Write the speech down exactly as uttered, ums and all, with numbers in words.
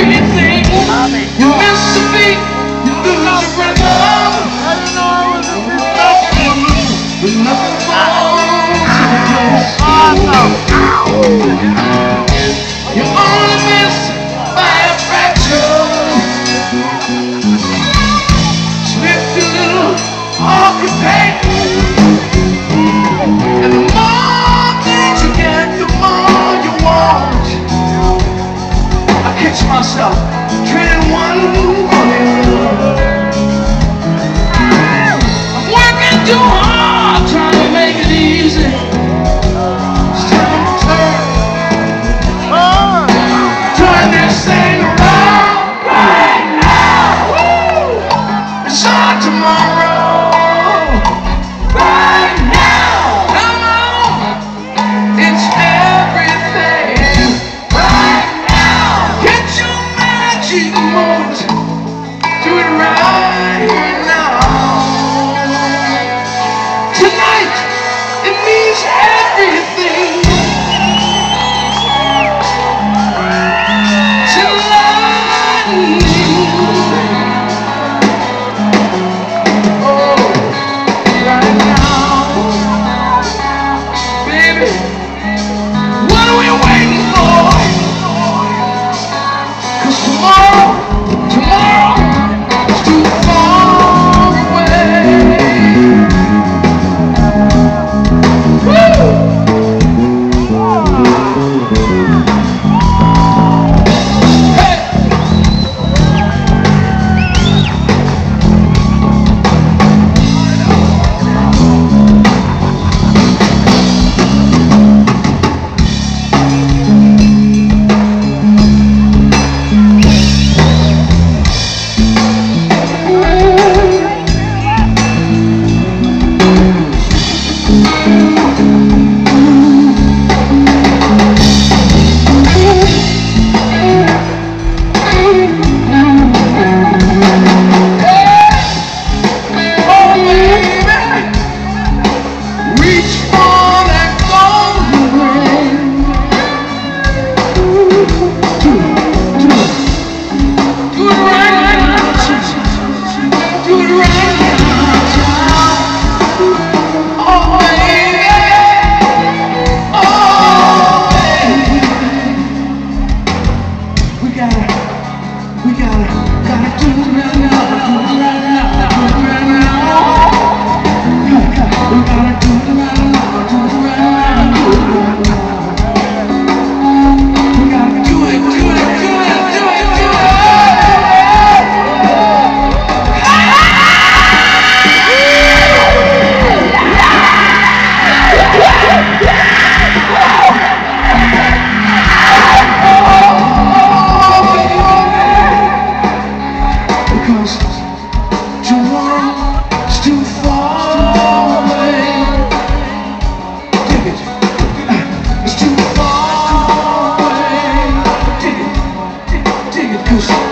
anything. You miss the beat, you lose the rhythm. I didn't know I was a nothing, but nothing falls into place. You only miss by a fraction. Slipped a little off your paint. And the more things you get, the more you want. I catch myself trading one for the other. I'm working too hard, trying to make it easy. It's time to turn, turn this thing around right now. It's on tomorrow. Right now, come on, it's everything. Right now, get your magic moves, do it right here now. Tonight, it means everything. Tonight, oh, right now, baby, what are we waiting for? 'Cause tomorrow, tomorrow is too far away. Woo! Hey! Cause